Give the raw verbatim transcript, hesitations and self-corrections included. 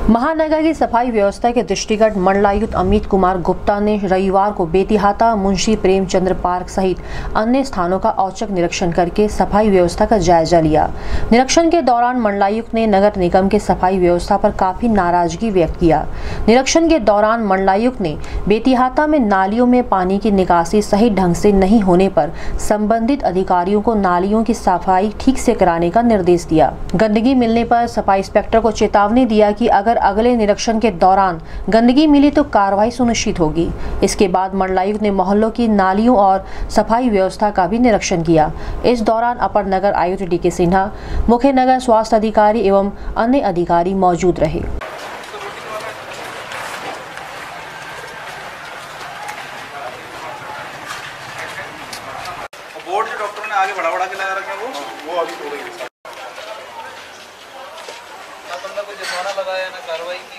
महानगर की सफाई व्यवस्था के दृष्टिगत मंडलायुक्त अमित कुमार गुप्ता ने रविवार को बेतिहाता मुंशी प्रेमचंद्र पार्क सहित अन्य स्थानों का औचक निरीक्षण करके सफाई व्यवस्था का जायजा लिया। निरीक्षण के दौरान मंडलायुक्त ने नगर निगम के सफाई व्यवस्था पर काफी नाराजगी व्यक्त किया। निरीक्षण के दौरान मंडलायुक्त ने बेतिहाता में नालियों में पानी की निकासी सही ढंग से नहीं होने पर संबंधित अधिकारियों को नालियों की सफाई ठीक से कराने का निर्देश दिया। गंदगी मिलने पर सफाई इंस्पेक्टर को चेतावनी दिया कि अगर अगले निरीक्षण के दौरान गंदगी मिली तो कार्रवाई सुनिश्चित होगी। इसके बाद मंडलायुक्त ने मोहल्लों की नालियों और सफाई व्यवस्था का भी निरीक्षण किया। इस दौरान अपर नगर आयुक्त डी के सिन्हा, मुख्य नगर स्वास्थ्य अधिकारी एवं अन्य अधिकारी मौजूद रहे। बोर्ड जो डॉक्टरों ने आगे बढ़ा बढ़ा के लगा रखा है वो वो अभी हो गई है। बंदा कोई जुर्माना लगाया ना कार्रवाई की।